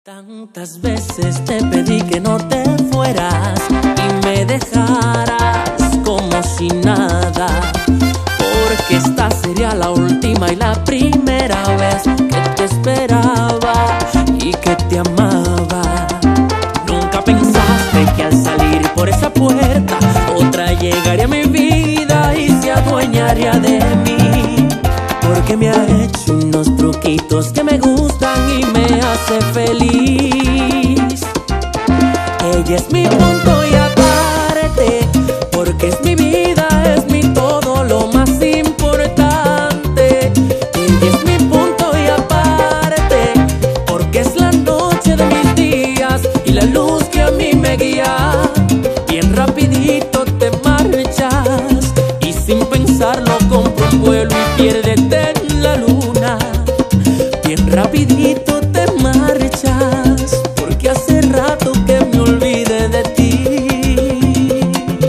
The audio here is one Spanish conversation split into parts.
Tantas veces te pedí que no te fueras y me dejaras como si nada, porque esta sería la última y la primera vez que te esperaba y que te amaba. Nunca pensaste que al salir por esa puerta otra llegaría a mi vida y se adueñaría de mí, porque me ha hecho unos truquitos que me gustan y me hace feliz. Ella es mi punto y aparte, porque es mi vida, es mi todo, lo más importante. Ella es mi punto y aparte, porque es la noche de mis días y la luz que a mí me guía. Bien rapidito te marchas y sin pensarlo compro un vuelo y piérdete en la luna. Bien rapidito te marchas, porque hace rato que me olvidé de ti.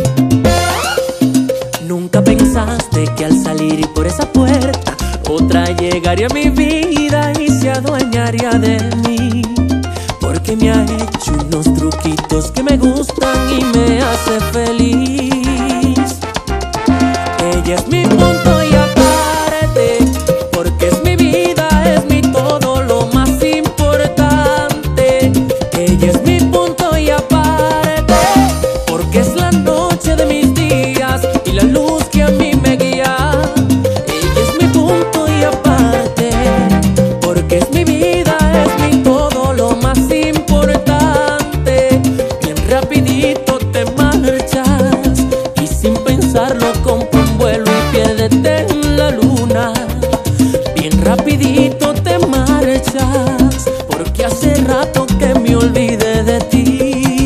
Nunca pensaste que al salir por esa puerta otra llegaría a mi vida y se adueñaría de mí, porque me ha hecho unos truquitos que me gustan y me hace feliz. Ella es mi punto y aparte, porque es mi vida, es mi todo, lo más importante. Ella es mi punto y aparte, porque es la noche de mis días y la luz que a mí me guía. Ella es mi punto y aparte, porque es mi vida, es mi todo, lo más importante. Bien rapidito te marchas y sin pensarlo compro un vuelo y piérdete en la luna. Bien rapidito te marchas, porque hace rato que me olvidé de ti.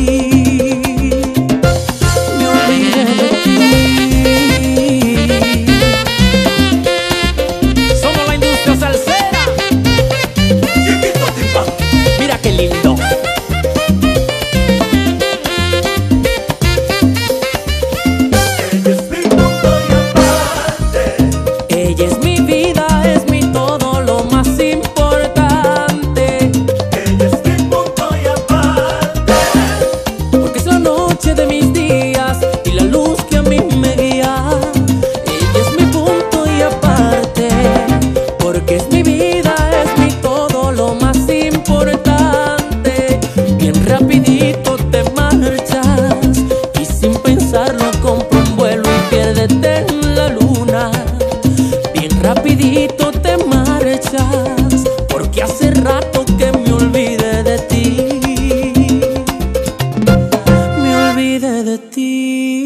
Me olvidé de ti. Somos la industria salsera. Mira qué lindo. Ella es mi vida, es mi todo, lo más importante. Ella es mi punto y aparte, Porque es la noche de mis días y la luz que a mí me guía. Ella es mi punto y aparte, porque es mi vida, es mi todo, lo más importante. Bien rapidito te marchas y sin pensarlo compro un vuelo y piérdete en la luna. Bien rapidito te marchas, porque hace rato que me olvidé de ti. Me olvidé de ti.